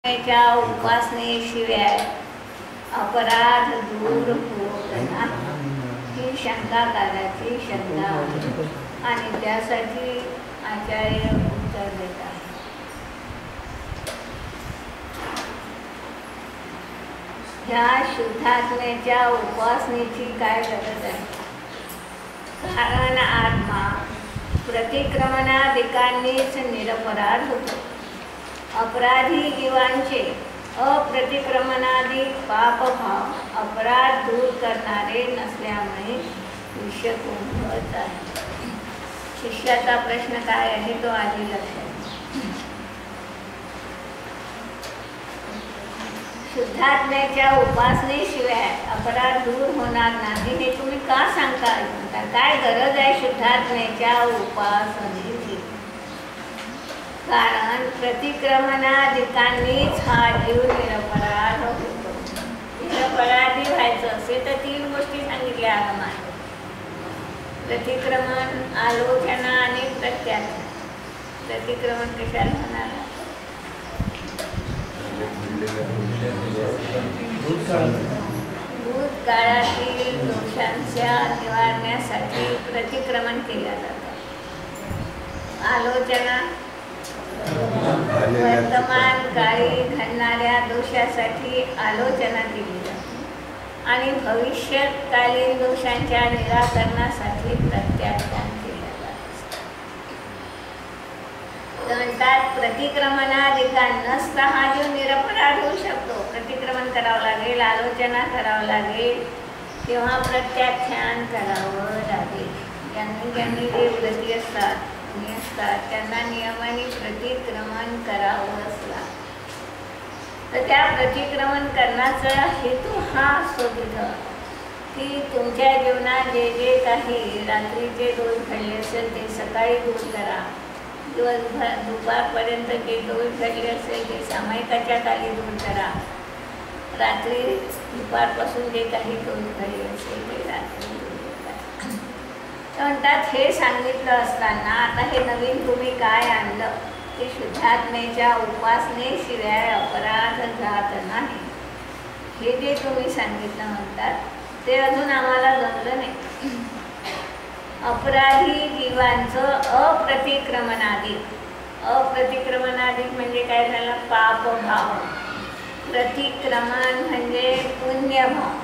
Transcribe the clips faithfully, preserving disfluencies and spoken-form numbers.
च्या उपासनेशिवाय अपराध दूर होत नाही ही शंकाकाराची शंका आहे आणि त्यासाठी आचार्य उत्तर देतात. ह्या शुद्धात्म्याच्या उपासनेची काय गरज आहे? कारण आत्मा प्रतिक्रमणाधिकांनीच निरपराध होतो. अपराधी जीवांचे अप्रतिक्रमणाधिक पापभाव अपराध दूर करणारे नसल्यामुळे विषय कुंभत आहे. शिष्याचा प्रश्न काय आहे तो आधी लक्षात. शुद्धात्म्याच्या उपासनेशिवाय अपराध दूर होणार नाही हे तुम्ही का सांगता? काय गरज आहे शुद्धात्म्याच्या उपासनेची? कारण प्रतिक्रमणाधिकांनीच हा जीव निरपराध होतो. निरपराधी व्हायचं असेल तर तीन गोष्टी सांगितल्या आगमात: प्रतिक्रमण, आलोचना आणि प्रत्याख्यान. प्रतिक्रमण कशाला होणार? भूतकाळातील दोषांच्या निवारण्यासाठी प्रतिक्रमण केल्या जातात. आलोचना वर्तमान काळी घडणाऱ्या दोषासाठी आलोचना केली जाते आणि भविष्यकालीन दोषांच्या निराकरणासाठी प्रत्याख्यान केले जाते. म्हणतात प्रतिक्रमणाधिकार नसता हा जीव निरपराध होऊ शकतो. प्रतिक्रमण करावं लागेल, आलोचना करावं लागेल किंवा प्रत्याख्यान करावं लागेल. ज्यांनी ज्यांनी जे व्रती असतात असतात त्यांना नियमाने प्रतिक्रमण करावं असला तर त्या प्रतिक्रमण करण्याचा हेतू हा असतो तिथं की तुमच्या जीवनात जे जे काही रात्रीचे दोष घडले असेल ते सकाळी दूर करा. दिवसभर दुपारपर्यंत जे दोष घडले असेल ते सामायिकाच्या खाली दूर करा. रात्री दुपारपासून जे काही दोष घडले असेल ते रात्री म्हणतात. हे सांगितलं असताना आता हे नवीन तुम्ही काय आणलं की शुद्धात्म्याच्या उपासनेशिवाय अपराध जात नाही. हे जे तुम्ही सांगितलं म्हणतात ते अजून आम्हाला जमलं नाही. अपराधी जीवांचं अप्रतिक्रमणाधिक. अप्रतिक्रमणाधिक म्हणजे काय झालं? पापभाव. प्रतिक्रमण म्हणजे पुण्यभाव.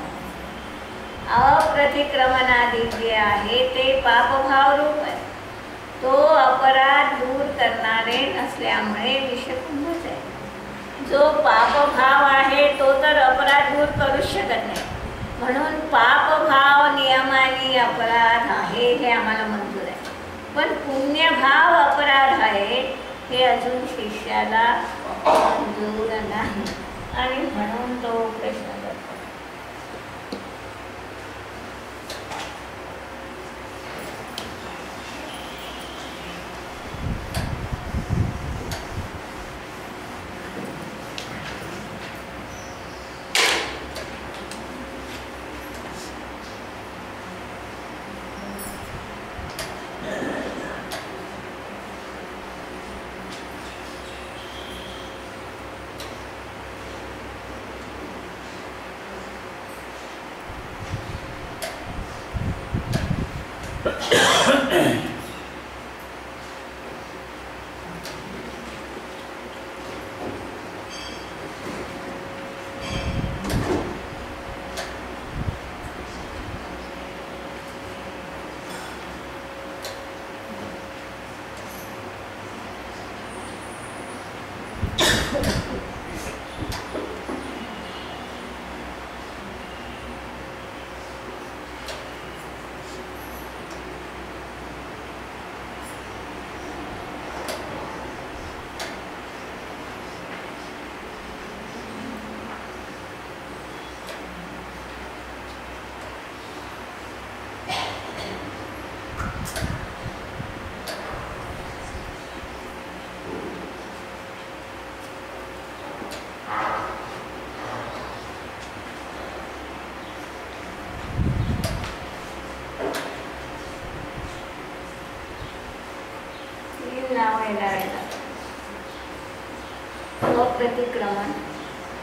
अप्रतिक्रमणाधिक जे आहे ते पापभाव रूप आहे. तो अपराध दूर करणारे नसल्यामुळे विषकुंभच आहे. जो पापभाव आहे तो तर अपराध दूर करूच शकत नाही. म्हणून पापभाव नियमाने अपराध आहे हे आम्हाला मंजूर आहे. पण पुण्यभाव अपराध आहे हे अजून शिष्याला मंजूर नाही आणि म्हणून तो प्रश्न करतो.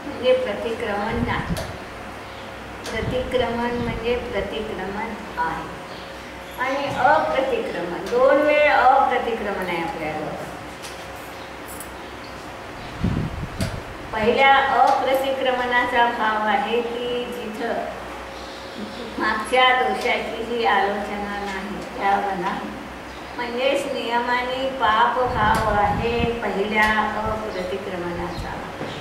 म्हणजे प्रतिक्रमण नाही. प्रतिक्रमण म्हणजे प्रतिक्रमण आहे. आणि अप्रतिक्रमण, दोन वेळ अप्रतिक्रमण आहे आपल्याला. पहिल्या अप्रतिक्रमणाचा भाव आहे की जिथं मागच्या दोषाची ही आलोचना नाही त्यावना, म्हणजेच नियमाने पाप भाव आहे पहिल्या अप्रतिक्रमणाचा.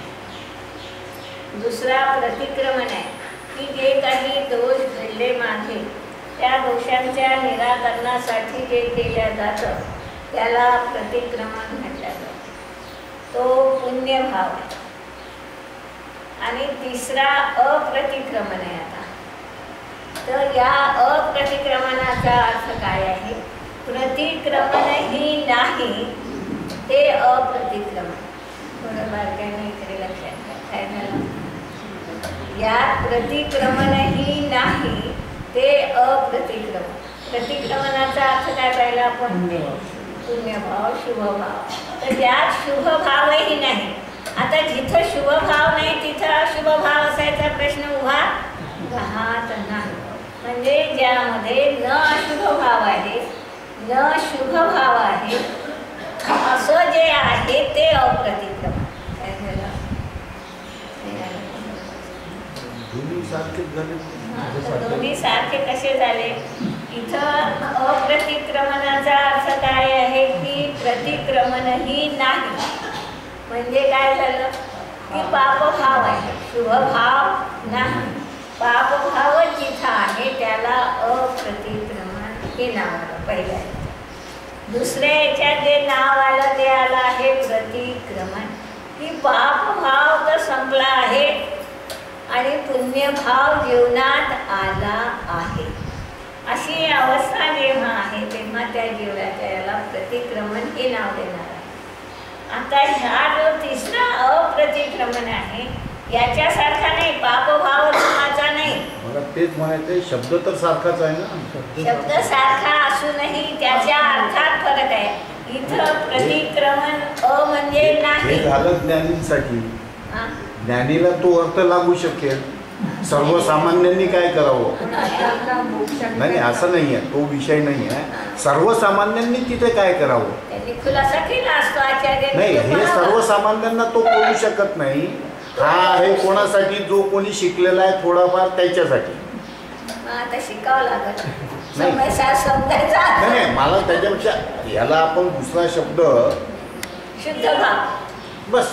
दुसरा प्रतिक्रमण आहे की जे काही दोष घडले मागे त्या दोषांच्या निराकरणासाठी जे केल्या जातं त्याला प्रतिक्रमण म्हटलं जातं. तो पुण्यभाव आहे. आणि तिसरा अप्रतिक्रमण आहे. आता तर या अप्रतिक्रमणाचा अर्थ काय आहे? प्रतिक्रमणही नाही ते अप्रतिक्रमण. थोडं बारकाईने इकडे लक्षात घ्या. काय झालं? या प्रतिक्रमणही नाही ते अप्रतिक्रमण. प्रतिक्रमणाचा अर्थ काय पाहिला आपण? पुण्यभाव, शुभभाव. तर त्यात शुभभावही नाही. आता जिथं शुभभाव नाही तिथं अशुभभाव असायचा प्रश्न उभा राहत नाही. म्हणजे ज्यामध्ये न अशुभ भाव आहे न शुभ भाव आहे असं जे आहे ते अप्रतिक्रमण. काय झालं? दोन्ही सारखे कसे झाले? इथं अप्रतिक्रमणाचा अर्थ काय आहे की प्रतिक्रमणही नाही. म्हणजे काय झालं की पापभाव आहे, शुभभाव नाही. पापभाव जिथं आहे त्याला अप्रतिक्रमण हे नाव आलं पहिल्या. दुसऱ्या याच्यात जे नाव आलं ते आलं आहे प्रतिक्रमण. की पापभाव तर संपला आहे आणि पुण्यभाव जीवनात आला आहे. अशी अवस्था जेव्हा आहे तेव्हा त्या जीवनाच्या याला प्रतिक्रमण हे नाव देणार आहे. आता ह्या जो तिसरा अप्रतिक्रमण आहे याच्यासारखा नाही, पापभाव धर्माचा नाही. मला तेच म्हणायचं, शब्द तर सारखाच आहे ना. शब्द सारखा असूनही त्याच्या अर्थात फरक आहे. इथं प्रतिक्रमण अ म्हणजे नाही. हे झालं ज्ञानींसाठी. ज्ञानीला तो अर्थ लागू शकेल. सर्वसामान्यांनी काय करावं? नाही, असं नाही आहे, तो विषय नाही आहे. सर्वसामान्यांनी तिथे काय करावं? त्यांनी खुलासा केला असतो आचार्य. नाही, हे सर्वसामान्यांना तो कळू शकत नाही. हा आहे कोणासाठी? जो कोणी शिकलेला आहे थोडाफार त्याच्यासाठी. आता शिकावं लागत नाही समजायचा. नाही, मला त्याच्यापेक्षा याला आपण दुसरा शब्द शुद्ध भाव बस.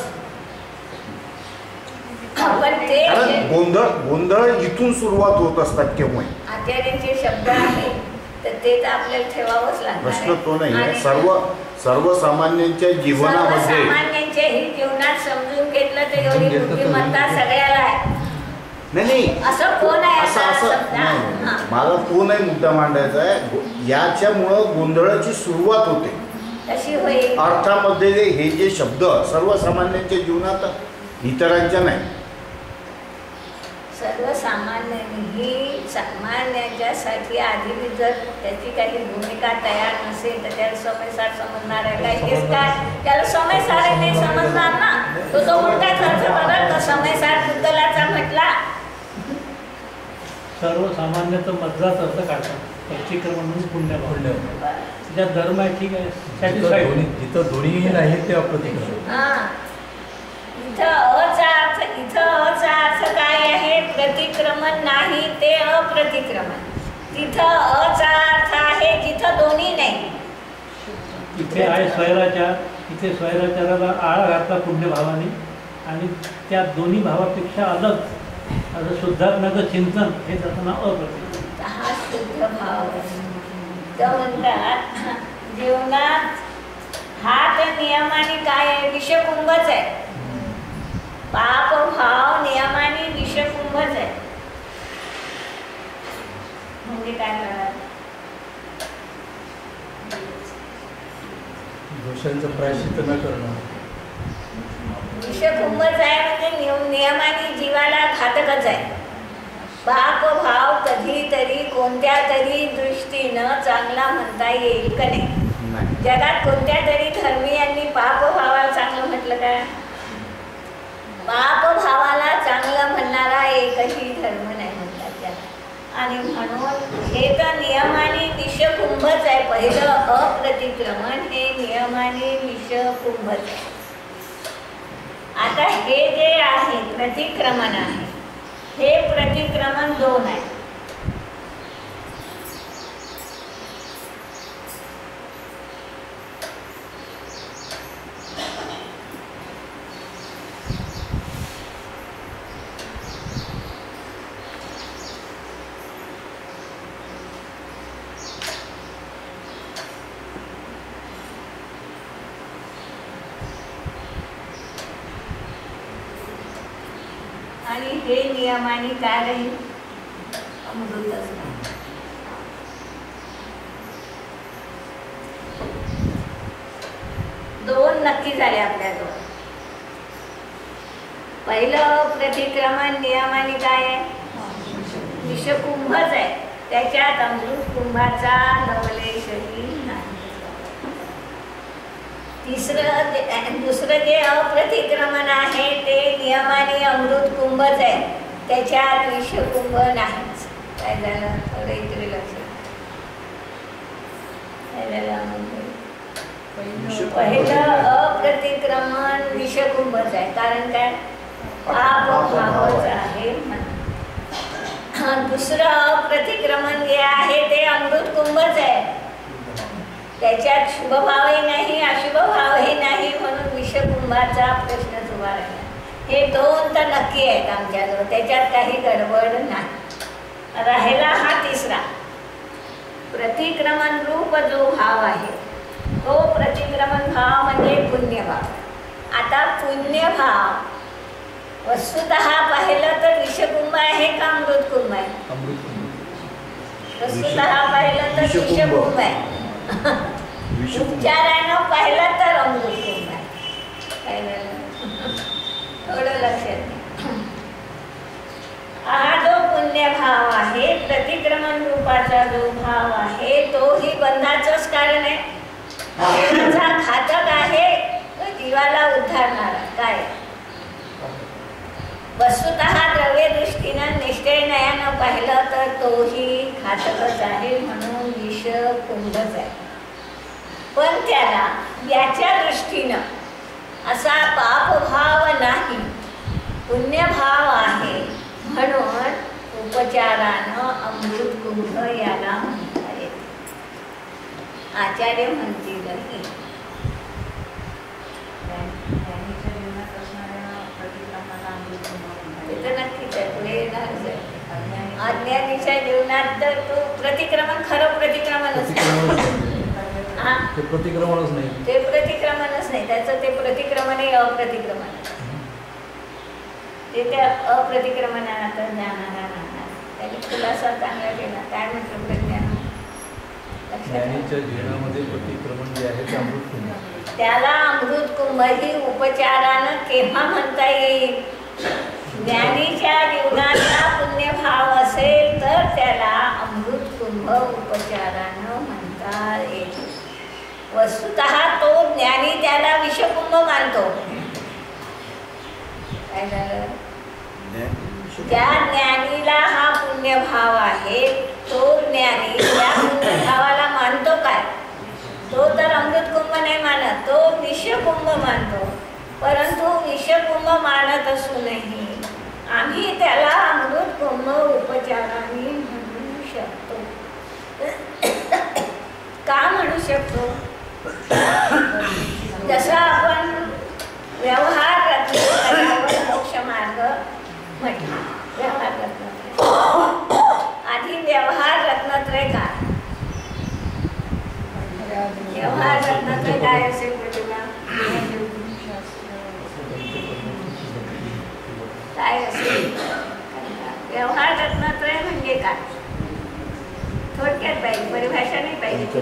पण ते कारण गोंधळ गोंधळ इथून सुरुवात होत असतात केव्हा. आचार्यांचे शब्द आहे तर ते तर आपल्याला ठेवावंच लागणार. प्रश्न तो नाही आहे. सर्व सर्वसामान्यांच्या जीवनामध्ये सर्वसामान्यांच्याही जीवनात समजून घेतलं तर एवढी बुद्धिमत्ता सगळ्याला आहे. नाही नाही असं कोण आहे? असं असं नाही, मला तो नाही मुद्दा मांडायचा आहे. याच्यामुळं गोंधळाची सुरुवात होते. तशी होईल अर्थामध्ये हे जे शब्द सर्वसामान्यांच्या जीवनात, इतरांच्या नाही. सर्वसामान्यांनी सामान्याच्यासाठी आधी जर त्याची काही भूमिका तयार नसेल तर त्याला समयसार समजणार आहे काय? हेच काय त्याला समयसार नाही समजणार ना. तो तो उलटाच अर्थ बघा तो समयसार बुद्धलाचा म्हटला. सर्वसामान्याचा मधलाच अर्थ काढतात. प्रतिक्रमण म्हणजे पुण्यभाव. ज्यात धर्म आहे ठीक आहे, सॅटिस्फाईड. जिथं दोन्ही नाही ते अप्रतिक्रमण. हां, इथं अचा अर्थ इथं अचा अर्थ काय आहे? प्रतिक्रमण नाही ते अप्रतिक्रमण. तिथं अचा अर्थ आहे जिथं दोन्ही नाही. इथे आहे स्वैराचार, इथे स्वैराचाराला आळा घातला पुण्यभावाने आणि त्या दोन्ही भावापेक्षा अलग असं शुद्धात्म्याचं चिंतन हे त्याचं नाव अप्रतिक्रमण. हा शुद्ध भाव आहे. तर म्हणतात जीवनात हा तर नियमाने काय आहे? विषकुंभच आहे. पाप भाव नियमाने विषकुंभच आहे. म्हणजे काय करणार? दोषांचं प्रायश्चित्त न करणं. विषकुंभच आहे म्हणजे नियमाने जीवाला घातकच आहे. पाप भाव कधीतरी कोणत्या तरी दृष्टीनं चांगला म्हणता येईल का नाही? जगात कोणत्या तरी धर्मीयांनी पाप भावाला चांगलं म्हटलं का? पाप भावाला आणि म्हणून हे तर नियमाने विषकुंभच आहे. पहिलं अप्रतिक्रमण हे नियमाने विषकुंभच आहे. आता हे जे आहे प्रतिक्रमण आहे, हे प्रतिक्रमण दोन आहे. आणि हे नियमाने काय राहील? अमृतच नाही. दोन नक्की झाले आपल्याजवळ. पहिलं प्रतिक्रमण नियमाने काय आहे? विषकुंभच आहे. त्याच्यात अमृत कुंभाचा लवलेशही नाही. तिसरं दुसरं जे अप्रतिक्रमण आहे ते नियमाने अमृत कुंभच आहे. त्याच्यात विषकुंभ नाहीच. काय झालं? थोडं इकडे लक्ष. काय झालं? पहिलं अप्रतिक्रमण विषकुंभच आहे. कारण काय? पाप भावच आहे म्हणून. दुसरं अप्रतिक्रमण जे आहे ते अमृत कुंभच आहे. त्याच्यात शुभभावही नाही अशुभभावही नाही म्हणून विषकुंभाचा प्रश्नच उभा राहिला. हे दोन तर नक्की आहेत आमच्याजवळ. त्याच्यात काही गडबड नाही. राहिला हा तिसरा प्रतिक्रमण रूप जो भाव आहे तो प्रतिक्रमण भाव म्हणजे पुण्यभाव. आता पुण्यभाव वस्तुतः पाहिलं तर विषकुंभ आहे का अमृत कुंभ आहे? वस्तुतः पाहिलं तर विषकुंभ आहे. उपचारानं पाहिलं तर अमृत कुंभ आहे. काय झालं? थोडं लक्षात घ्या. हा जो पुण्यभाव आहे प्रतिक्रमण रूपाचा जो भाव आहे तोही बंधाचंच कारण आहे. जीवाचा घातक आहे तो जीवाला उद्धारणारा. काय? वस्तुतः द्रव्य दृष्टीनं निश्चयनयानं पाहिलं तर तोही घातकच आहे म्हणून विष कुंभच आहे. पण त्याला याच्या दृष्टीनं असा पापभाव नाही, पुण्यभाव आहे म्हणून उपचारानं अमृत कुंभ याला म्हणता येते. आचार्य म्हणतील की नक्कीच आहे. पुढे येणारच आहे. अज्ञानीच्या जीवनात तर तो प्रतिक्रमण खरं प्रतिक्रमणच हा ते प्रतिक्रमणच नाही. ते प्रतिक्रमणच नाही. त्याचं ते प्रतिक्रमण हे अप्रतिक्रमण. ते त्या अप्रतिक्रमणात जाणारा राहणार. त्याने खुलासा चांगला केला. काय म्हटलं प्रज्ञान? ज्ञानीच्या जीवनामध्ये प्रतिक्रमण जे आहे ते अमृत कुंभ. त्याला अमृत कुंभ ही उपचारानं केव्हा म्हणता येईल? ज्ञानीच्या जीवनाचा पुण्यभाव असेल तर त्याला अमृत कुंभ उपचारानं म्हणता येईल. वस्तुतः तो ज्ञानी त्याला विषकुंभ मानतो. काय झालं? ज्या ज्ञानीला हा पुण्यभाव आहे तो ज्ञानी त्या पुण्यभावाला मानतो काय? तो तर अमृत कुंभ नाही मानत, तो विषकुंभ मानतो. परंतु विषकुंभ मानत असूनही आम्ही त्याला अमृत कुंभ उपचाराने म्हणू शकतो. का म्हणू शकतो? जसं आपण व्यवहार रत्नात्रयावर मोक्ष मार्ग म्हटला. व्यवहार रत्नात्रय आधी व्यवहार रत्नात्रय काय? व्यवहार रत्नात्रय काय असेल प्रतिभा? काय असेल? व्यवहार रत्नात्रय म्हणजे काय? थोडक्यात पाहिजे, परिभाषा नाही पाहिजे.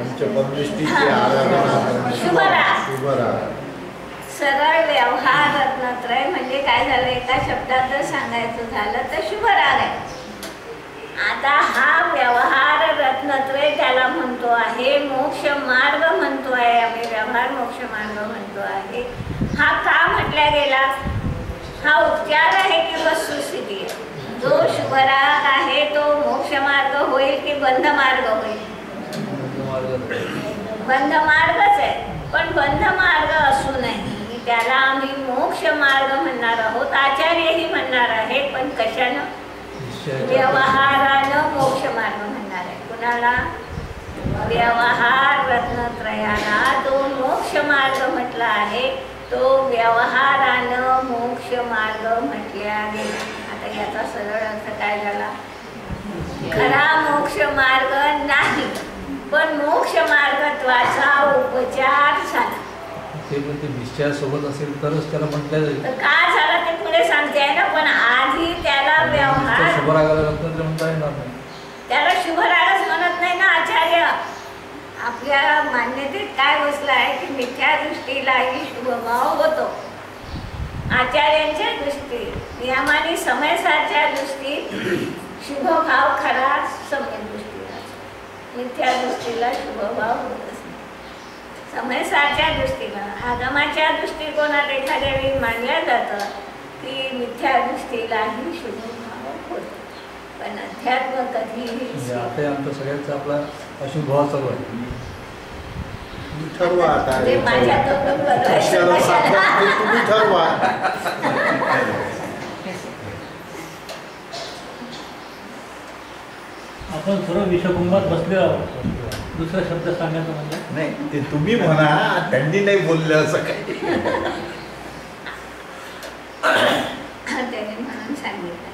सरळ व्यवहार रत्नात्रय म्हणजे काय झालं? एका शब्दात जर सांगायचं झालं तर शुभराग आहे. आता हा व्यवहार रत्नात्रय त्याला म्हणतो आहे, मोक्ष मार्ग म्हणतो आहे. आम्ही व्यवहार मोक्ष मार्ग म्हणतो आहे. हा का म्हटला गेला? हा उपचार आहे की वस्तुस्थिती आहे? जो शुभराग आहे तो मोक्ष होईल की बंध मार्ग होईल? बंध मार्गच आहे, पण बंध मार्ग असूनही त्याला आम्ही मोक्ष मार्ग म्हणणार आहोत, आचार्यही म्हणणार आहेत. पण कशानं? व्यवहारानं मोक्ष मार्ग म्हणणार आहे. कुणाला? व्यवहार रत्नत्रयाला तो मोक्ष मार्ग म्हटला आहे, तो व्यवहारानं मोक्ष मार्ग म्हटल्या गेला. आता याचा सरळ अर्थ काय झाला? खरा मोक्ष मार्ग नाही, पण मोक्ष मार्गत्वाचा उपचार झाला. ते पण ते निश्चयासोबत असेल तरच त्याला म्हटलं जाईल. तर का झाला ते पुढे सांगते आहे ना, पण आधी त्याला व्यवहार शुभरागाला म्हणता येणार नाही. त्याला शुभरागच म्हणत नाही ना आचार्य. आपल्या मान्यतेत काय बसलं आहे की मिथ्या दृष्टीलाही शुभभाव होतो. आचार्यांच्या दृष्टीत नियमाने समयसारच्या दृष्टीत शुभभाव खरा सम्यक दृष्टीला, मिथ्या दृष्टीला शुभभाव होतच नाही. समयसारच्या दृष्टीनं आगमाच्या दृष्टिकोनात एखाद्या वेळी मानलं जातं की मिथ्या दृष्टीलाही शुभभाव होतो, पण अध्यात्म कधीही आता आमच्या सगळ्यांचा आपला अशुभ भाव चालू आहे. ठरवा आता ते माझ्या तोंडून कशाला बघायचं सांगतात ते तुम्ही ठरवा. आपण सर्व विषकुंभात बसले आहोत. दुसरा शब्द सांगायचा म्हणजे नाही, ते तुम्ही म्हणा, त्यांनी नाही बोलले असं काही. त्याने म्हणून सांगितलं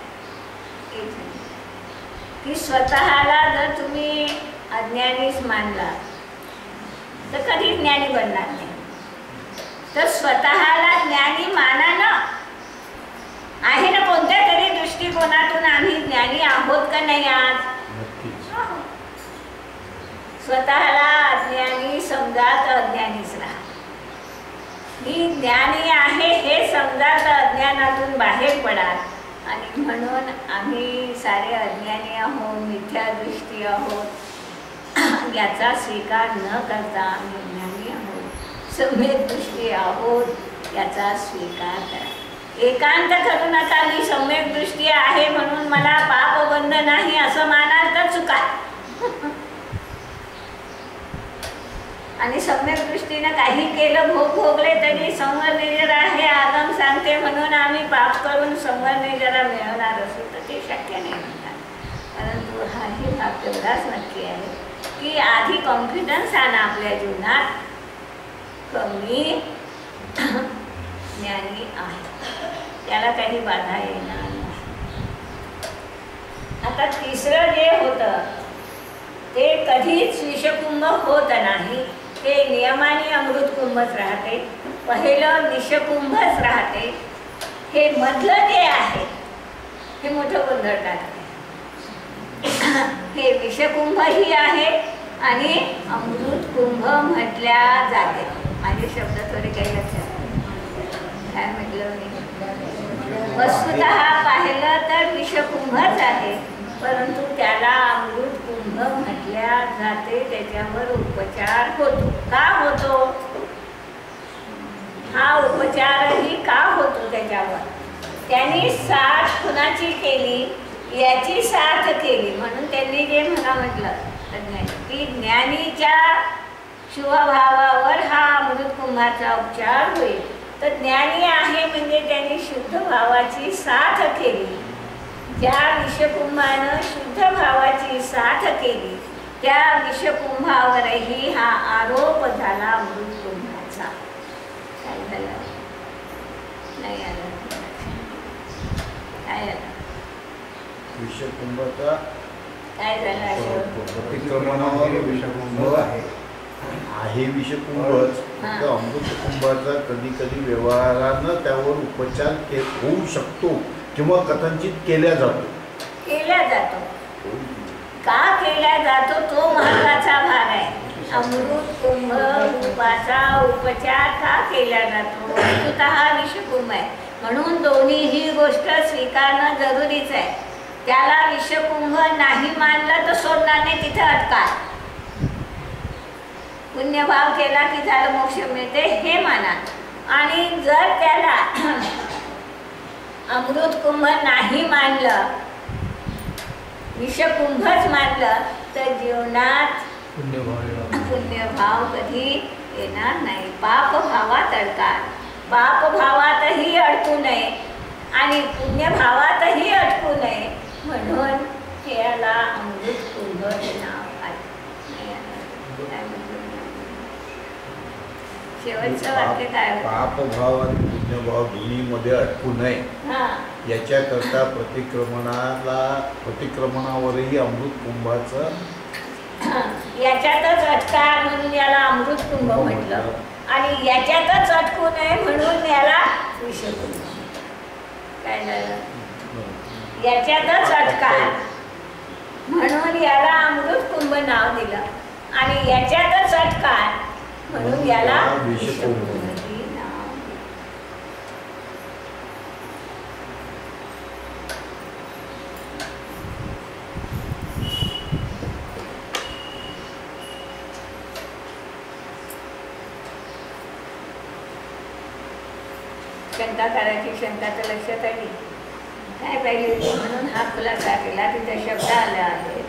की स्वतःला जर तुम्ही अज्ञानीच मानला तर कधी ज्ञानी बनणार नाही. तर स्वतःला ज्ञानी माना ना. आहे ना, कोणत्या तरी दृष्टिकोनातून आम्ही ज्ञानी आहोत का नाही आज? स्वतःला अज्ञानी समजा तर अज्ञानीच राहा. मी ज्ञानी आहे हे समजा तर अज्ञानातून बाहेर पडा. आणि म्हणून आम्ही सारे अज्ञानी आहोत, मिथ्या दृष्टी आहोत याचा स्वीकार न करता आम्ही ज्ञानी आहोत, सम्यक दृष्टी आहोत याचा स्वीकार करा. एकांत करू नका. मी सम्यक दृष्टी आहे म्हणून मला पापबंध नाही असं मानाल तर चुका. आणि सम्यक दृष्टीनं काही केलं, भोग भोगले तरी संवर निजरा हे आगम सांगते म्हणून आम्ही पाप करून संवर निजरा मिळवणार असू तर ते शक्य नाही म्हणतात. परंतु हाही भाग तेवढाच नक्की आहे की आधी कॉन्फिडन्स आणा आपल्या जीवनात, कमी ज्ञानी आहे, त्याला काही बाधा येणार नाही. आता तिसरं जे होतं ते कधीच विषकुंभ होत नाही, ते नियमाने अमृतकुंभच राहते. पहिलं विषकुंभच राहते. हे मधलं जे आहे हे मोठं गोंधळ टाकते. हे विषकुंभही आहे आणि अमृतकुंभ म्हटल्या जाते. माझे शब्द थोडे काही लक्षात काय म्हटलं मी? वस्तुतः पाहिलं तर विषकुंभच आहे, परंतु त्याला अमृतकुंभ म्हटल्या जाते. त्याच्यावर उपचार होतो. का होतो हा उपचारही? का होतो त्याच्यावर? त्यांनी साथ कुणाची केली? याची साथ केली. म्हणून त्यांनी जे मला म्हटलं की ज्ञानीच्या शुभभावावर हा अमृतकुंभाचा उपचार होईल. तर ज्ञानी आहे म्हणजे त्यांनी शुद्ध भावाची साथ केली. ज्या विषकुंभानं शुद्ध भावाची साथ केली त्या विषकुंभावरही हा आरोप झाला अमृतकुंभाचा. काय झालं? नाही आलं? काय आलं? विषकुंभाचा काय झालं? अतिक्रमणावर विषकुंभ आहे आहे विषकुंभच. फक्त अमृतकुंभाचा कधी कधी व्यवहारानं त्यावर उपचार के होऊ शकतो किंवा कथनचित केल्या जातो. केला जातो. का केला जातो तो महत्वाचा भाग आहे. अमृतकुंभ रूपाचा उपचार का केला जातो? वस्तुतः विषकुंभ आहे म्हणून दोन्हीही गोष्ट स्वीकारणं जरुरीच आहे. त्याला विषकुंभ नाही मानलं तर सोडणार नाही, तिथे अटका. पुण्यभाव केला की झालं मोक्ष मिळते हे माना. आणि जर त्याला अमृतकुंभ नाही मानलं, विषकुंभच मानलं तर जीवनात पुण्यभाव येणार. पुण्यभाव कधी येणार नाही. पापभावात अडकार, पापभावातही अडकू नये आणि पुण्यभावातही अटकू नये म्हणून याला अमृत कुंभ हे नाव आहे. शेवटचं वाक्य काय होतं? पापभाव आणि पुण्यभाव दोन्हीमध्ये अटकू नये हा याच्याकरता प्रतिक्रमणाला प्रतिक्रमणावरही अमृत कुंभाचं हा. याच्यातच अटकार म्हणून याला अमृत कुंभ म्हटलं आणि याच्यातच अटकू नये म्हणून याला विषकुंभ. काय झालं? याच्यातच अटकार म्हणून याला अमृत कुंभ नाव दिलं आणि याच्यातच अटकार म्हणून याला विषकुंभ हे नाव दिलं. शंका करायची, शंका तर लक्षात आली काय पाहिजे म्हणून हा खुलासा केला. तिथे शब्द आले आहेत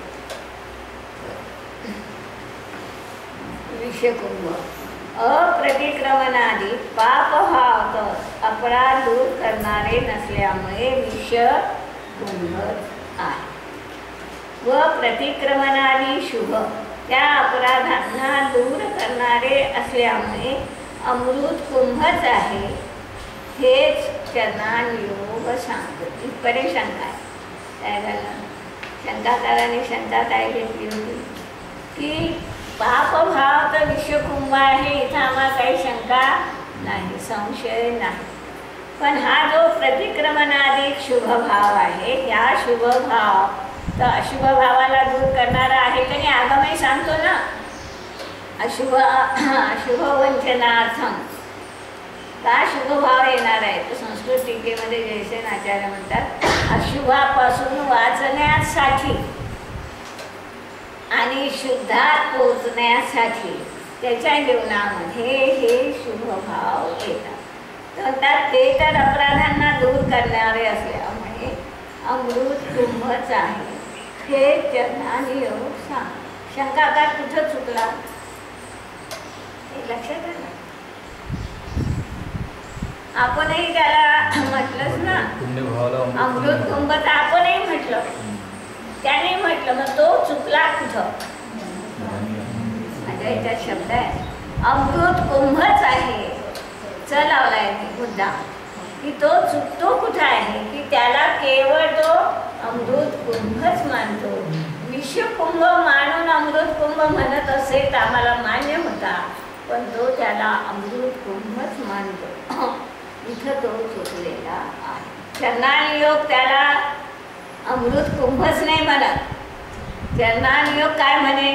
विषकुंभ. अप्रतिक्रमणादी पापभाव अपराध दूर करणारे नसल्यामुळे विषकुंभ आहे व प्रतिक्रमणादी शुभ त्या अपराधांना दूर करणारे असल्यामुळे अमृत कुंभच आहे हेच चरणानुयोग सांगतो. इथपर्यंत शंका आहे. काय झालं? शंकाकाराने शंका काय घेतली होती की पापभाव तर विषकुंभ आहे, इथं आम्हाला काही शंका नाही, संशय नाही. पण हा जो प्रतिक्रमणाधिक शुभभाव आहे, या शुभभाव तर अशुभ भावाला दूर करणारा आहे की नाही? आगमही सांगतो ना, अशुभ अशुभ वंचनार्थम का शुभभाव येणार आहे. तर संस्कृत टीकेमध्ये जयसेन आचार्य म्हणतात अशुभापासून वाचण्यासाठी आणि शुद्धात पोचण्यासाठी त्याच्या जीवनामध्ये हे शुभभाव येतात. तर ते तर अपराधांना दूर करणारे असल्यामुळे अमृत कुंभच आहे हे चरणाने योग सांग. शंकाकार कुठं चुकला हे लक्षात आलं? आपणही त्याला म्हटलंच ना अमृत कुंभ, तर आपणही म्हटलं, त्याने म्हटलं, मग तो चुकला कुठं? माझ्या याच्यात शब्द आहे अमृत कुंभच आहे, च लावलाय मुद्दा की तो चुकतो कुठं आहे की त्याला केवळ तो अमृत कुंभच मानतो. विषकुंभ मानून अमृत कुंभ म्हणत असेल तर आम्हाला मान्य होता, पण तो त्याला अमृत कुंभच मानतो. इथं तो चुकलेला आहे. चरणानुयोग त्याला अमृत कुंभच नाही म्हणत. चरणानुयोग काय म्हणे?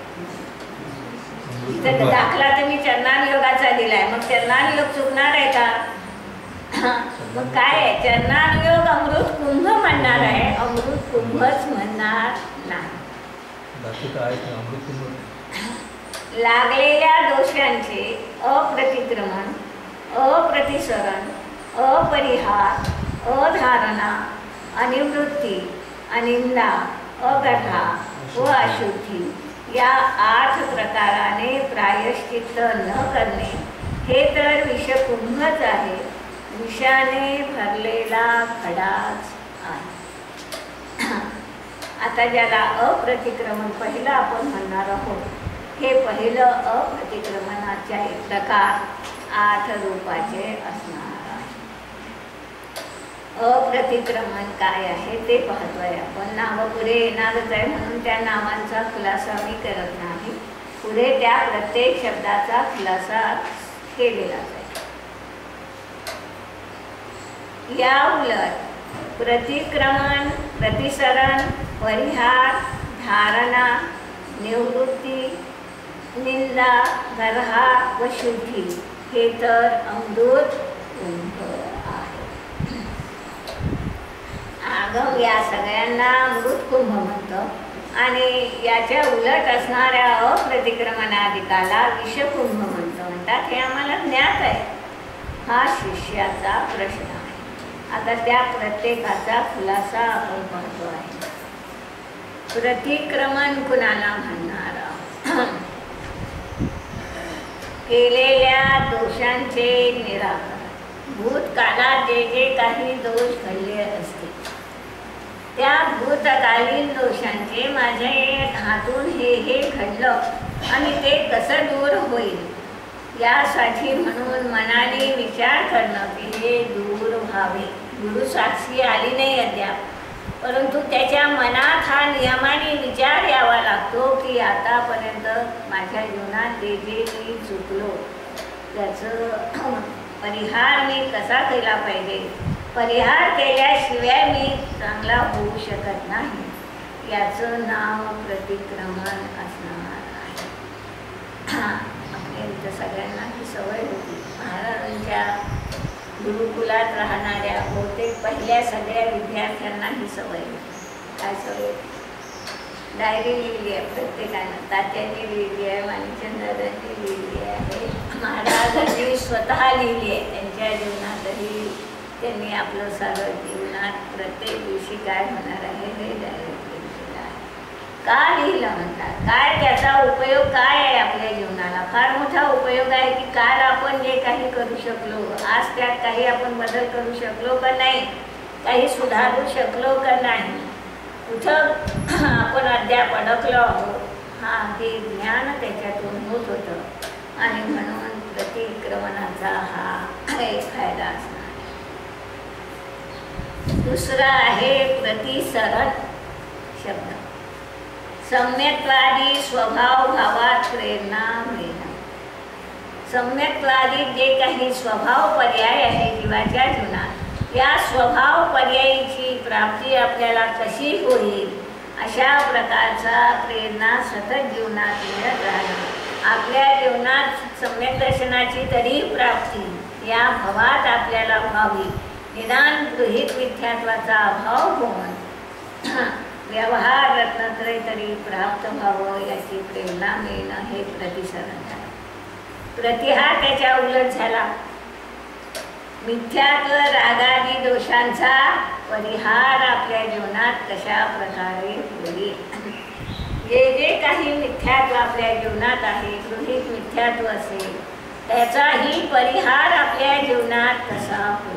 इथं दाखला तर मी चरणानुयोगाचा दिलाय, मग चरणानुयोग चुकणार आहे का? मग काय आहे? चरणानुयोग अमृत कुंभ म्हणणार आहे, अमृत कुंभच म्हणणार नाही. लागलेल्या दोषांचे अप्रतिक्रमण, अप्रतिसरण, अपरिहार, अधारणा, अनिवृत्ती, अनिंदा, अगढा व अशुद्धी या आठ प्रकाराने प्रायश्चित्त न करणे हे तर विषकुंभच आहे. विषाने भरलेला खडाच आहे. आता ज्याला अप्रतिक्रमण पहिलं आपण म्हणणार आहोत, हे पहिलं अप्रतिक्रमणाचे एक प्रकार आठ रूपाचे असणार आहे. अप्रतिक्रमण काय आहे ते पाहतोय आपण. नावं पुढे येणारच आहे म्हणून त्या नावांचा खुलासा मी करत नाही. पुढे त्या प्रत्येक शब्दाचा खुलासा केलेला आहे. या उलट प्रतिक्रमण, प्रतिसरण, परिहार, धारणा, निवृत्ती, निंदा, गर्हा व शुद्धी हे तर अमृत कुंभ आहे. आगम या सगळ्यांना अमृत कुंभ म्हणतो आणि याच्या उलट असणाऱ्या अप्रतिक्रमणाधिकाला विषकुंभ म्हणतो म्हणतात. हे आम्हाला ज्ञात आहे. हा शिष्याचा प्रश्न आहे. आता त्या प्रत्येकाचा खुलासा आपण पाहतो आहे. प्रतिक्रमण कुणाला म्हणणार? केलेल्या दोषांचे निराकरण। भूतकाळात जे जे काही दोष घडले असते त्या भूतकालीन दोषांचे माझ्या हातून हे हे घडलं आणि ते कसं दूर होईल यासाठी म्हणून मनाने विचार करणं की हे दूर व्हावे। गुरु साक्षी आली नाही अद्याप, परंतु त्याच्या मनात हा नियमाने विचार यावा लागतो की आतापर्यंत माझ्या जीवनात जे जे मी चुकलो त्याचं परिहार मी कसा केला पाहिजे, परिहार केल्याशिवाय मी चांगला होऊ शकत नाही, याचं नाव प्रतिक्रमण असणार आहे। आपल्या इथं सगळ्यांना ही सवय होती। महाराजांच्या गुरुकुलात राहणाऱ्या बहुतेक पहिल्या सगळ्या विद्यार्थ्यांना ही सवय होती। काय सवय? डायरी लिहिली आहे प्रत्येकानं, तात्यांनी लिहिली आहे, माणिकचंद्रांनी लिहिली आहे, महाराजांनी स्वतः लिहिली आहे। त्यांच्या जीवनातही त्यांनी आपलं सारं जीवनात प्रत्येक दिवशी काय होणार आहे हे डायरी लिहिलेलं आहे। का लिहिलं म्हणतात? काय त्याचा उपयोग काय आहे आपल्या जीवनाला? फार मोठा उपयोग आहे की काल आपण जे काही करू शकलो आज त्यात काही आपण बदल करू शकलो का नाही, काही सुधारू शकलो का नाही, कुठं आपण अद्याप अडकलो आहोत, हा हे ज्ञान त्याच्यातून होत होतं आणि म्हणून प्रतिक्रमणाचा हा एक फायदा असणार। दुसरा आहे प्रतिसरण शब्द। सम्यक्त्वादी स्वभाव भावात प्रेरणा मिळणं। सम्यक्त्वादी जे काही स्वभाव पर्याय आहे जीवाच्या जीवनात, या स्वभाव पर्यायीची प्राप्ती आपल्याला कशी होईल अशा प्रकारचा प्रेरणा सतत जीवनात मिळत राहणं। आपल्या जीवनात सम्यक दर्शनाची तरी प्राप्ती या भावात आपल्याला व्हावी, निदान गृहीत मिथ्यात्वाचा अभाव होऊन व्यवहार रत्नत्रय तरी प्राप्त व्हावं याची प्रेरणा मिळणं हे प्रतिसरण झालं। प्रतिहार त्याच्या उलट झाला। मिथ्यात्व रागादी दोषांचा परिहार आपल्या जीवनात कशा प्रकारे होईल, जे जे काही मिथ्यात्व आपल्या जीवनात आहे, गृहीत मिथ्यात्व असेल त्याचाही परिहार आपल्या जीवनात कसा होईल।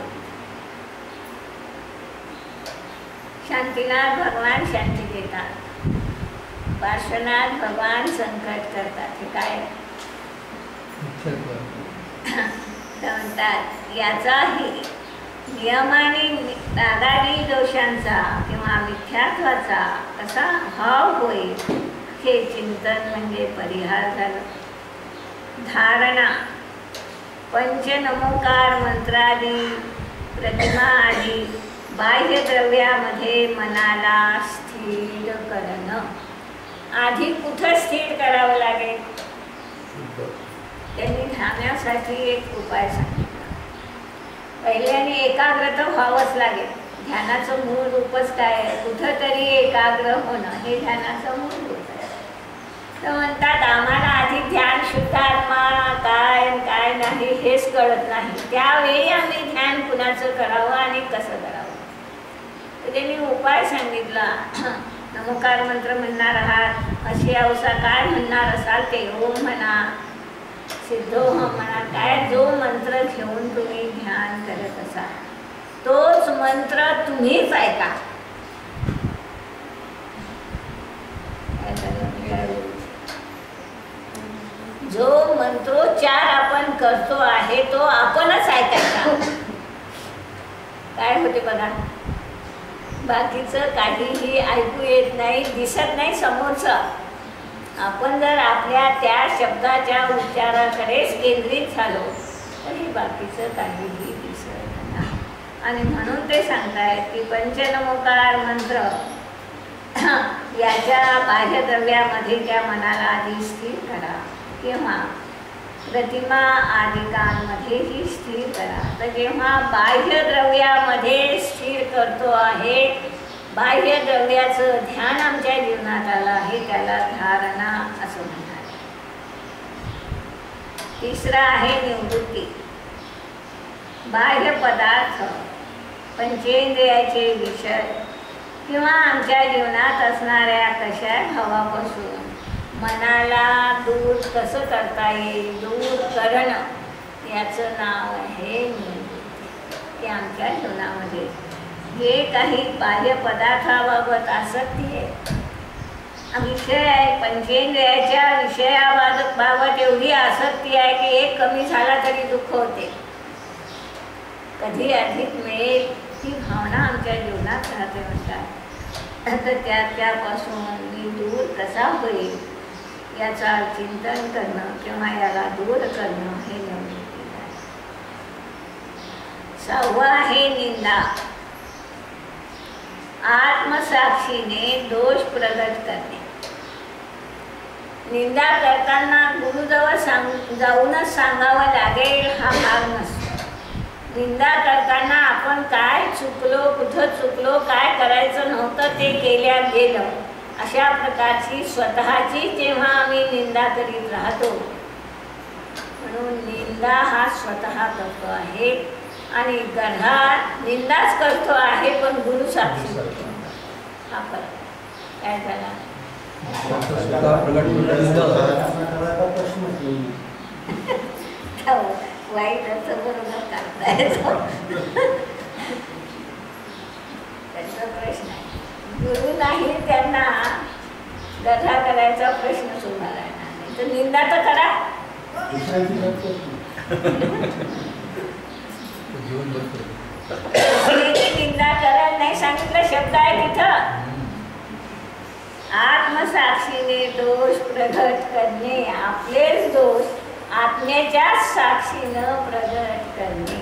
शांतीनाथ भगवान शांती देतात, पार्श्वनाथ भगवान संकट करतात। हे काय म्हणतात? याचाही नियमाने रागादी दोषांचा किंवा मिथ्यात्वाचा कसा भाव होईल हे चिंतन म्हणजे परिहार झालं। धारणा पंचनमोकार मंत्रादी प्रतिमा आदी बाह्य द्रव्यामध्ये मनाला स्थिर करणं। आधी कुठं स्थिर करावं लागेल? त्यांनी ध्यानासाठी एक उपाय सांगितला। पहिल्याने एकाग्रता व्हावंच लागेल। ध्यानाचं मूळ रूपच काय आहे? कुठंतरी एकाग्र होणं हे ध्यानाचं मूळ रूप आहे। तर म्हणतात आम्हाला आधी ध्यान शुद्धात्मा काय काय नाही हेच कळत नाही, त्यावेळी आम्ही ध्यान कुणाचं करावं आणि कसं करावं। तर त्यांनी उपाय सांगितला। नमोकार मंत्र म्हणणार आहात, अशी अवसा काय म्हणणार असाल ते ओम म्हणा, सिद्धोहम म्हणा, काय जो मंत्र घेऊन तुम्ही ध्यान करत असाल तोच मंत्र तुम्हीच ऐका। जो मंत्रोच्चार आपण करतो आहे तो आपणच ऐकायचा। काय होते बघा, बाकीचं काहीही ऐकू येत नाही, दिसत नाही समोरचं। आपण जर आपल्या त्या शब्दाच्या उच्चाराकडेच केंद्रित झालो तरी बाकीचं काहीही दिसत नाही। आणि म्हणून ते सांगतायत की पंचनमोकार मंत्र याच्या बाह्यद्रव्यामध्ये त्या मनाला आधी स्थिर करा किंवा प्रतिमा आदिकांमध्येही स्थिर करा। तर जेव्हा बाह्यद्रव्यामध्ये स्थिर करतो आहे, बाह्य द्रव्याचं ध्यान आमच्या जीवनात आलं आहे, त्याला धारणा असं म्हणतात। तिसरा आहे निवृत्ती। बाह्य पदार्थ पंचेंद्रियाचे विषय किंवा आमच्या जीवनात असणाऱ्या कशा भावापासून मनाला दूर कसं करता येईल, दूर करणं, याचं नाव आहे निवृत्ती. की आमच्या जीवनामध्ये जे काही बाह्य पदार्थाबाबत आसक्ती आहे, विषय आहे, पंचेंद्रियाच्या विषयाबाबत बाबत एवढी आसक्ती आहे की एक कमी झाला तरी दुःख होते, कधी अधिक मिळेल ही भावना आमच्या जीवनात राहते म्हणतात. तर त्या त्यापासून मी दूर कसा होईल याचा चिंतन करणं किंवा याला दूर करणं हे निवृत्ती आहे. सहावं आहे निंदा. आत्मसाक्षीने दोष प्रगट करणे. निंदा करताना गुरुजवळ सांग जाऊनच सांगावं लागेल हा भाग नसतो. निंदा करताना आपण काय चुकलो, कुठं चुकलो, काय करायचं नव्हतं ते केल्या गेलं, अशा प्रकारची स्वतःची जेव्हा आम्ही निंदा करीत राहतो, म्हणून निंदा हा स्वतः करतो आहे आणि गधा निंदाच करतो आहे पण गुरु साक्षी करतो. हा फरक काय झाला? वाईट असं बरोबर करता येतं, त्याचा प्रश्न आहे. गुरु नाही त्यांना गधा करायचा प्रश्न सुद्धा राहणार नाही, तर निंदा तर करा. निंदा करायला नाही सांगितलं शब्द आहे तिथं. आत्मसाक्षीने दोष प्रगट करणे, आपलेच दोष आत्म्याच्या साक्षीनं प्रगट करणे.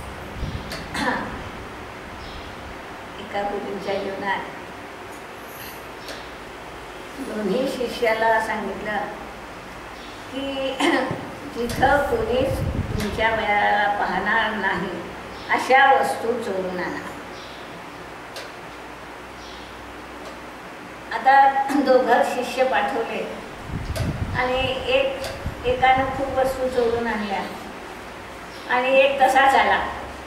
एका गुरूंच्या जीवनात दोन्ही शिष्याला सांगितलं की जिथं कोणीच तुमच्या वेळाला पाहणार नाही अशा वस्तू चोरून आणा. आता दोघं शिष्य पाठवले आणि एक एकानं खूप वस्तू चोरून आणल्या आणि एक तसाच आला.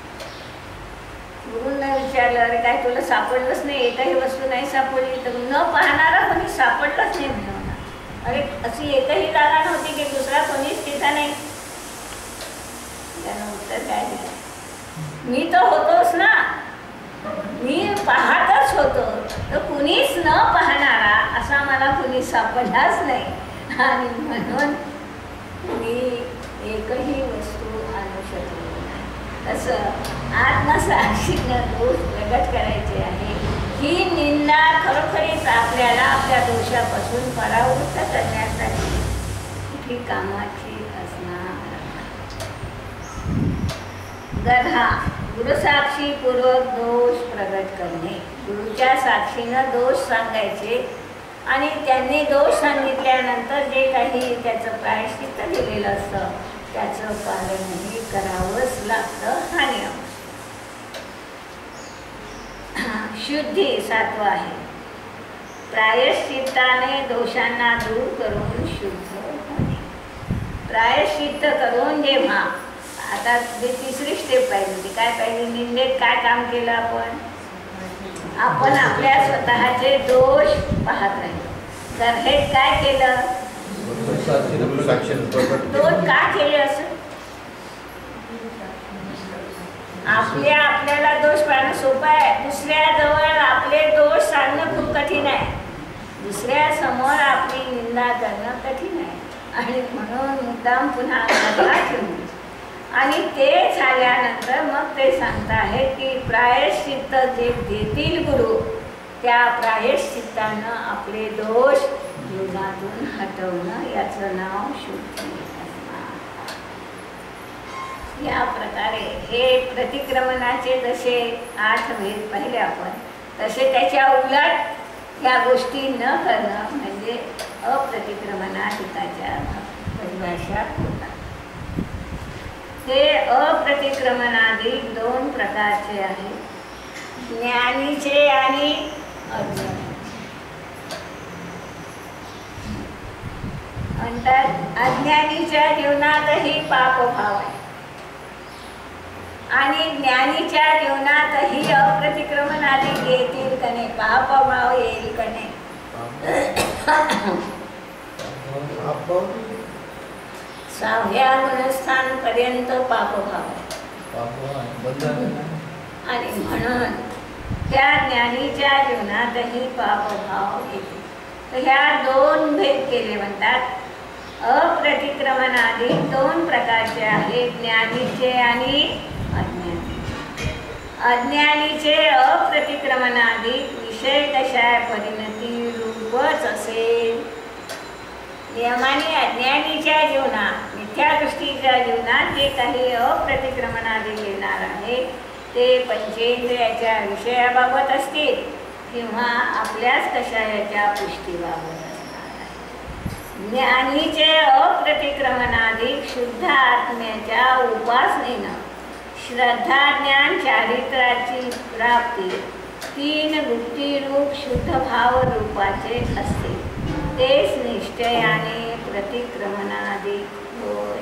गुरूंना विचारलं, अरे काय तुला सापडलंच नाही, एकही वस्तू नाही सापडली? तर न पाहणारा कोणी सापडलंच नाही म्हणून. अरे अशी एकही जागा नव्हती की दुसरा कोणीच तिथं नाही? त्यानं उत्तर काय दिलं, मी तर होतोच ना, मी पाहतच होतो, तर कुणीच न पाहणारा असा मला कुणी सापडलाच नाही आणि म्हणून मी एकही वस्तू आणू शकलो नाही. तसं आत्मसाक्षीनं दोष प्रगट करायचे आहे. ही निंदा खरोखरीच आपल्याला आपल्या दोषापासून परावृत्त करण्यासाठी ही कामाची असणार. गधा गुरुसाक्षी पूर्वक दोष प्रगट करणे. गुरुच्या साक्षीनं दोष सांगायचे आणि त्यांनी दोष सांगितल्यानंतर जे काही त्याचं प्रायश्चित्त दिलेलं असतं त्याचं पालनही करावंच लागतं हा नियम. शुद्धी सातवा आहे. प्रायश्चित्ताने दोषांना दूर करून शुद्ध होणे. प्रायश्चित्त करून जेव्हा आता तिसरी स्टेप पाहिजे होती, काय पाहिजे? निंदेत काय काम केलं आपण? आपण आपल्या स्वतःचे दोष पाहत राहिलो. तर हे काय केलं? दोष का केले असं? आपल्या आपल्याला दोष पाहणं सोपं आहे, दुसऱ्याजवळ आपले दोष सांगणं खूप कठीण आहे. दुसऱ्या समोर आपली निंदा करणं कठीण आहे आणि म्हणून मुद्दाम पुन्हा बाजूला ठेवून आणि ते झाल्यानंतर मग ते सांगत आहे की प्रायश्चित्त जे देतील गुरु त्या प्रायश्चित्तानं आपले दोष जीवनातून हटवणं, याचं नाव शुद्धी असणार. या प्रकारे हे प्रतिक्रमणाचे जसे आठ भेद पाहिले आपण, तसे त्याच्या उलट या गोष्टी न करणं म्हणजे अप्रतिक्रमणाधिकाच्या परिभाषा होतात. हे अप्रतिक्रमणाधिक दोन प्रकारचे आहेत, ज्ञानीचे आणि अज्ञानीचे. म्हणतात अज्ञानीच्या जीवनातही पापभाव आहे आणि ज्ञानीच्या जीवनातही अप्रतिक्रमणाधिक येतील का नाही? पापभाव येईल का नाही? सहाव्या गुणस्थानपर्यंत पापभाव आणि म्हणून त्या ज्ञानीच्या जीवनातही पापभाव येते. तर ह्या दोन भेद केले म्हणतात. अप्रतिक्रमणादी दोन प्रकारचे आहेत, ज्ञानीचे आणि अज्ञानीचे. अज्ञानीचे अप्रतिक्रमणादी विषय दशा परिणती रूपच असेल. नियमाने अज्ञानीच्या जीवनात मिथ्यादृष्टीच्या जीवनात जे काही अप्रतिक्रमणादी येणार आहे ते पंचेंद्रियाच्या विषयाबाबत असतील किंवा आपल्याच कषायाच्या पुष्टीबाबत असणार आहे. ज्ञानीचे अप्रतिक्रमणाधिक शुद्ध आत्म्याच्या उपासनेनं श्रद्धा ज्ञान चारित्राची प्राप्ती तीन गुप्तीरूप शुद्ध भाव रूपाचे असते. तेच निश्चयाने प्रतिक्रमणाधिक होय.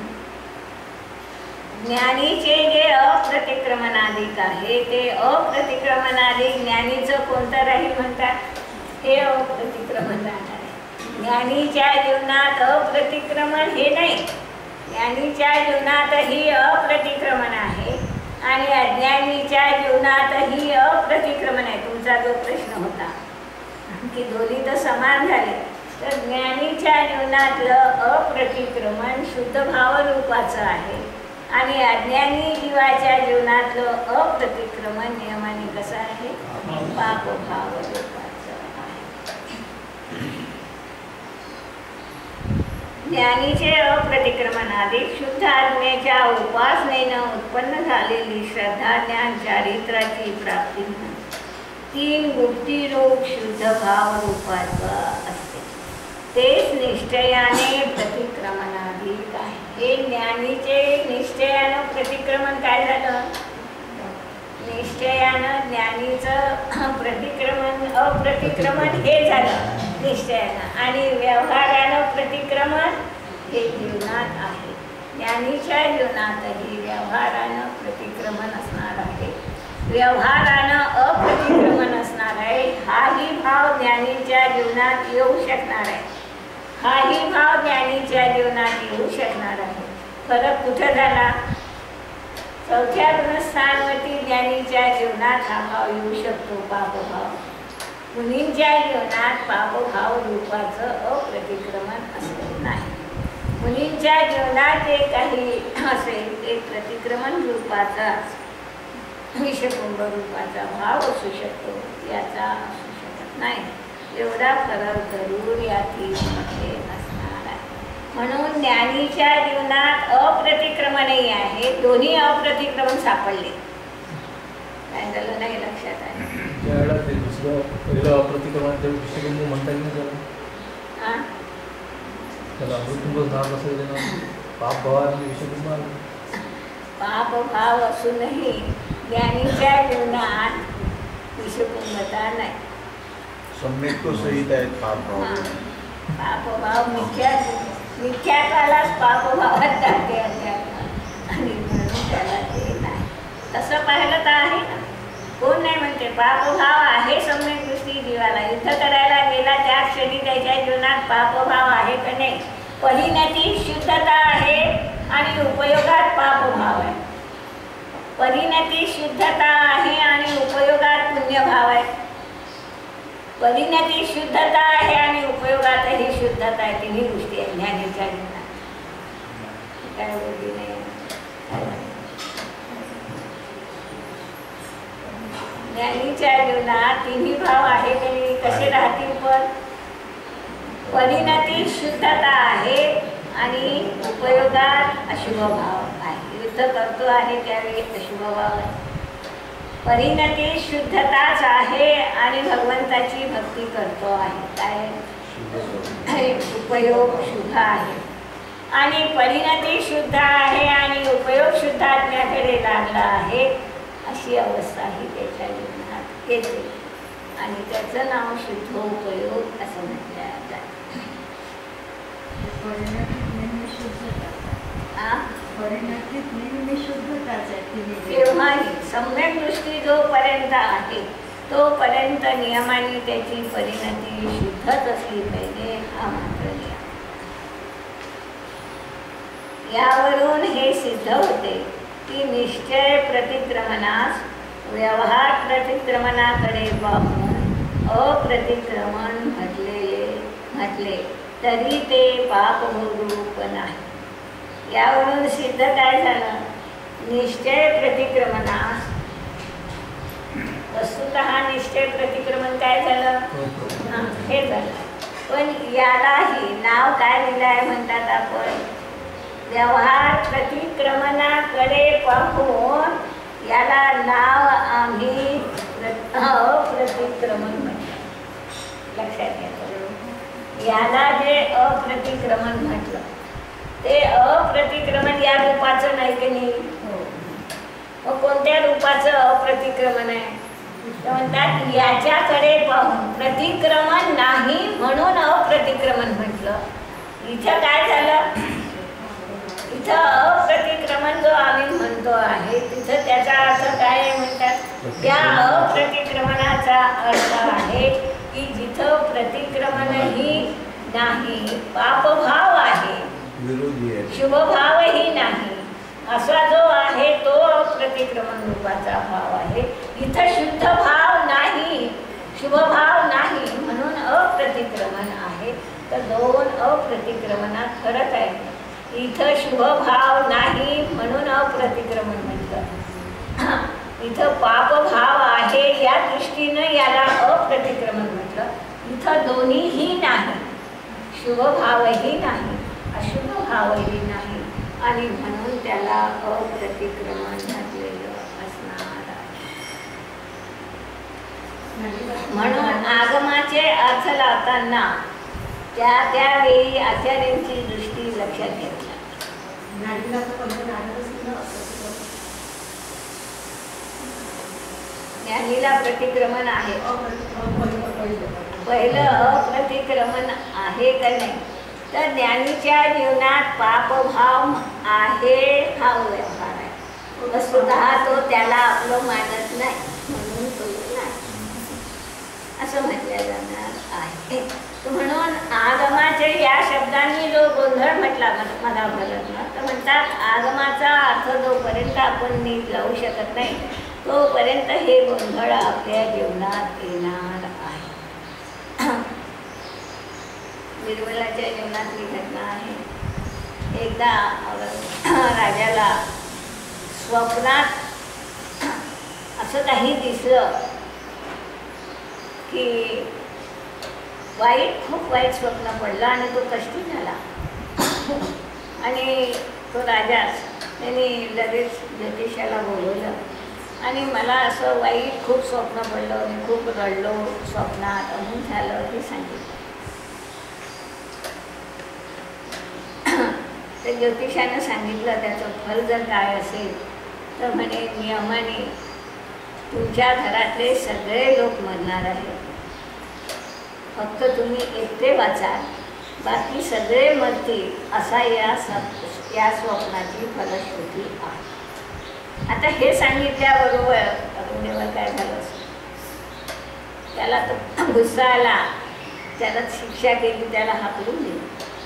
ज्ञानीचे जे अप्रतिक्रमणाधिक आहे ते अप्रतिक्रमणाधिक ज्ञानीचं कोणतं राहील म्हणतात? हे अप्रतिक्रमण राहणार आहे. ज्ञानीच्या जीवनात अप्रतिक्रमण हे नाही, ज्ञानीच्या जीवनातही अप्रतिक्रमण आहे आणि अज्ञानीच्या जीवनातही अप्रतिक्रमण आहे. तुमचा जो प्रश्न होता की दोन्ही तर समान झाले, तर ज्ञानीच्या जीवनातलं अप्रतिक्रमण शुद्ध भावरूपाचं आहे आणि अज्ञानी जीवाच्या जीवनातलं अप्रतिक्रमण नियमाने कसं आहे? पापभाव रूपाचं आहे. ज्ञानीचे अप्रतिक्रमणाधिक शुद्ध आत्म्याच्या उपासनेनं उत्पन्न झालेली श्रद्धा ज्ञान चारित्राची प्राप्ती तीन गुप्तीरूप शुद्ध भाव रूपाचं असते. तेच निश्चयाने प्रतिक्रमणाधिक आहे. हे ज्ञानीचे निश्चयानं प्रतिक्रमण काय झालं? निश्चयानं ज्ञानीचं प्रतिक्रमण अप्रतिक्रमण हे झालं निश्चयानं, आणि व्यवहारानं प्रतिक्रमण हे जीवनात आहे. ज्ञानीच्या जीवनातही व्यवहारानं प्रतिक्रमण असणार आहे, व्यवहारानं अप्रतिक्रमण असणार आहे. हाही भाव ज्ञानीच्या जीवनात येऊ शकणार आहे, हाही भाव ज्ञानीच्या जीवनात येऊ शकणार आहे. फरक कुठं झाला? चौथ्या गुणस्थानवरती ज्ञानीच्या जीवनात हा भाव येऊ शकतो, पापभाव. मुनींच्या जीवनात पापभाव रूपाचं अप्रतिक्रमण असत नाही. मुनींच्या जीवनात जे काही असेल ते प्रतिक्रमण रूपाचा विषकुंभ रूपाचा भाव असू शकतो, याचा असू शकत नाही. एवढा फरक जरूर या तीनमध्ये असणार आहे. म्हणून ज्ञानीच्या जीवनात अप्रतिक्रमणही आहे. दोन्ही अप्रतिक्रमण सापडले, काय झालं नाही लक्षात आहे. ज्यावेळेला ते दुसरं पहिलं अप्रतिक्रमण ते विषयकुंभ म्हणता येईल ना त्याला? हां, त्याला अमृतकुंभच नाव असेल ना, पाप भाव आणि विषयकुंभ आलं. पापभाव असूनही ज्ञानीच्या जीवनात विषकुंभता नाही. सम्यक तो सहित आहेत पापभाव. पापभाव मिथ्या मिथ्यात्वालाच पापभावात जाते अध्यात्म, आणि म्हणून त्याला ते नाही. तसं पाहिलं तर आहे ना, कोण नाही म्हणते. पापभाव आहे सम्यक दृष्टी जीवाला. युद्ध करायला गेला त्या क्षणी त्याच्या जीवनात पापभाव आहे का नाही? परिणती शुद्धता आहे आणि उपयोगात पापभाव आहे. परिणती शुद्धता आहे आणि उपयोगात पुण्यभाव आहे. परिणती शुद्धता आहे आणि उपयोगातही शुद्धता आहे. तिन्ही गोष्टी आहेत ज्ञानीच्या जीवनात. काय बोलली नाही. ज्ञानीच्या जीवनात तिन्ही भाव आहे तरी कसे राहतील? पण परिणती शुद्धता आहे आणि उपयोगात अशुभ भाव आहे. युद्ध करतो आहे त्यावेळी अशुभ भाव आहे. परिणती शुद्धताच आहे आणि भगवंताची भक्ती करतो आहे, काय उपयोग शुभ आहे. आणि परिणती शुद्ध आहे आणि उपयोग शुद्ध आत्म्याकडे लागला आहे, अशी अवस्था ही त्याच्या जीवनात येते आणि त्याचं नाव शुद्ध उपयोग असं म्हटलं जातं. तेव्हाही सम्यक दृष्टी जोपर्यंत आहे तोपर्यंत नियमाने त्याची परिणती शुद्धच असली पाहिजे, हा मात्र नियम. यावरून हे सिद्ध होते की निश्चय प्रतिक्रमणास व्यवहार प्रतिक्रमणाकडे पाहून अप्रतिक्रमण म्हटलेले म्हटले तरी ते पापभोगरूप नाही. यावरून सिद्ध काय झालं? निश्चय प्रतिक्रमणास वस्तुतः निश्चय प्रतिक्रमण काय झालं? हां, हे झालं. पण यालाही नाव काय दिलं आहे म्हणतात आपण? व्यवहार प्रतिक्रमणाकडे पाहून याला नाव आम्ही अप्रतिक्रमण म्हटलं. लक्षात घ्या, याला जे अप्रतिक्रमण म्हटलं ते अप्रतिक्रमण या रूपाचं नाही की नाही. मग कोणत्या रूपाचं अप्रतिक्रमण आहे? तर म्हणतात याच्याकडे पाहून प्रतिक्रमण नाही म्हणून अप्रतिक्रमण म्हटलं. इथं काय झालं? इथं अप्रतिक्रमण जो आम्ही म्हणतो आहे तिथं त्याचा अर्थ काय आहे म्हणतात? त्या अप्रतिक्रमणाचा अर्थ आहे की जिथं प्रतिक्रमणही नाही, पापभाव आहे, विरोधी आहे, शुभभावही नाही, असा जो आहे तो अप्रतिक्रमण रूपाचा भाव आहे. इथं शुद्ध भाव नाही, शुभभाव नाही म्हणून अप्रतिक्रमण आहे. तर दोन अप्रतिक्रमणात फरक आहे. इथं शुभभाव नाही म्हणून अप्रतिक्रमण म्हटलं, इथं पापभाव आहे या दृष्टीनं याला अप्रतिक्रमण म्हटलं. इथं दोन्हीही नाही, शुभभावही नाही, अशुभभावही नाही आणि म्हणून त्याला अप्रतिक्रमण म्हटलेलं असणार आहे. म्हणून आगमाचे अर्थ लावताना त्या त्यावेळी आचार्यांची दृष्टी लक्षात घेतली. ज्ञानीला प्रतिक्रमण आहे, पहिलं अप्रतिक्रमण आहे का नाही? तर ज्ञानीच्या जीवनात पापभाव आहे हा व्यवहार आहे. वस्तुतः तो त्याला आपलं मानत नाही म्हणून तो नाही असं म्हटलं जाणार आहे. म्हणून आगमाचे या शब्दांनी जो गोंधळ म्हटला मला भरत ना, तर म्हणतात आगमाचा अर्थ जोपर्यंत आपण नीट लावू शकत नाही तोपर्यंत हे गोंधळ आपल्या जीवनात येणार आहे. निर्मलाच्या जीवनातली घटना आहे. एकदा राजाला स्वप्नात असं काही दिसलं की वाईट, खूप वाईट स्वप्न पडलं आणि तो कष्टी झाला. आणि तो राजाच त्यांनी लगेच ज्योतिषाला बोलवलं आणि मला असं वाईट खूप स्वप्न पडलं, मी खूप रडलो स्वप्नात, अजून झालं हे सांगितलं. तर ज्योतिषानं सांगितलं त्याचं फल जर काय असेल तर म्हणे नियमाने तुमच्या घरातले सगळे लोक मरणार आहेत, फक्त तुम्ही एकटे वाचाल, बाकी सगळे मरतील असा या स या स्वप्नाची फलश्रुती आहे. आता हे सांगितल्याबरोबर अरुणदेवाला काय झालं? त्याला तर गुस्सा आला, त्याला शिक्षा केली, त्याला हाकलून दिलं.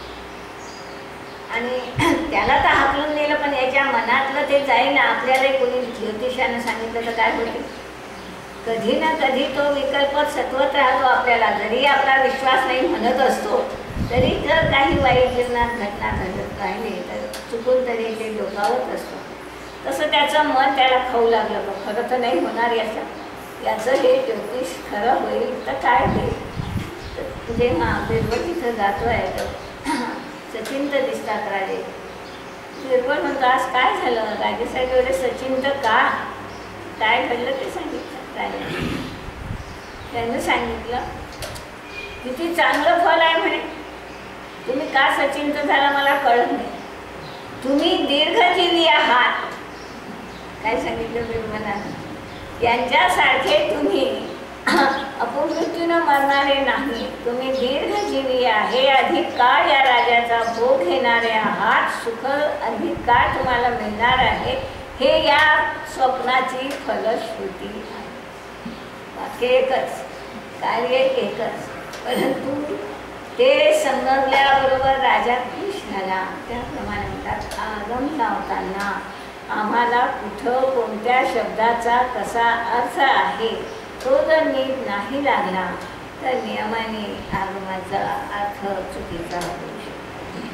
आणि त्याला तर हाकलून दिलं पण याच्या मनातलं ते जाईना. आपल्याला कोणी ज्योतिषानं सांगितलं तर काय होते? कधी ना कधी तो विकल्प सत्वत राहतो आपल्याला. जरी आपला विश्वास नाही म्हणत असतो तरी जर काही वाईट जीवनात घटना घडत राहिली तर चुकून तरी ते डोकावत असतो. तसं त्याचं मन त्याला खाऊ लागलं, खरं तर नाही होणार याचं याचं हे ज्योतिष खरं होईल तर काय होईल. जेव्हा बिरबल तिथं जातो आहे तर सचिंत दिसतात राजे. बिरबल म्हणतो आज काय झालं? राजेसाहेब एवढे सचिंत का? काय घडलं ते सांगितलं राजाने. त्यानं सांगितलं किती चांगलं फल आहे म्हणे, तुम्ही का सचिंत झाला मला कळत नाही, तुम्ही दीर्घजीवी आहात. काय सांगितलं बिरबलानं? यांच्यासारखे तुम्ही अपमृत्यूनं मरणारे नाही, तुम्ही दीर्घजीवी आहे, अधिक काळ या राजाचा भोग घेणारे आहात, सुख अधिक काळ तुम्हाला मिळणार आहे, हे या स्वप्नाची फलश्रुती आहे. वाक्य एकच, कार्य एकच, परंतु ते समजल्याबरोबर राजा खुश झाला. त्याप्रमाणे म्हणतात आगम लावताना आम्हाला कुठं कोणत्या शब्दाचा कसा अर्थ आहे तो जर नीट नाही लागला तर नियमाने आगमाचा अर्थ चुकीचा होऊ शकतो.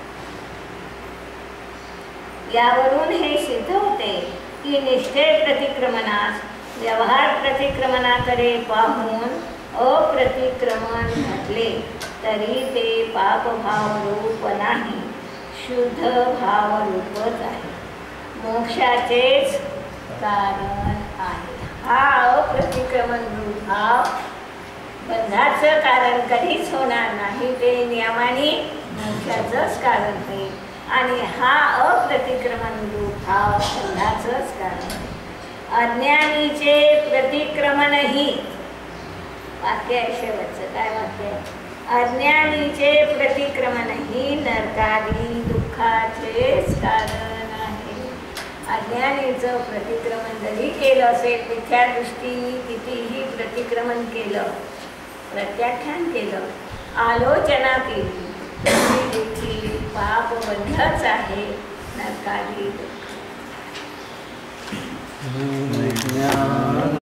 यावरून हे सिद्ध होते की निष्ठे प्रतिक्रमणास व्यवहार प्रतिक्रमणाकडे पाहून अप्रतिक्रमण म्हटले तरी ते पापभाव रूप नाही, शुद्ध भाव रूपच आहे, मोक्षाचेच कारण आहे. हा अप्रतिक्रमण रूप भाव बंधाचं कारण कधीच होणार नाही, ते नियमाने मोक्षाचंच कारण होईल. आणि हा अप्रतिक्रमण रूप भाव बंधाचंच कारण आहे. अज्ञानीचे प्रतिक्रमणही, वाक्य आहे शेवटचं, काय वाक्य आहे? अज्ञानीचे प्रतिक्रमणही नरकादी दुःखाचेच कारण आहे. अज्ञानीचं प्रतिक्रमण जरी केलं असेल, मिथ्या दृष्टीने कितीही प्रतिक्रमण केलं, प्रत्याख्यान केलं, आलोचना केली तरी देखील पापबंधच आहे, नरकादी दुःख.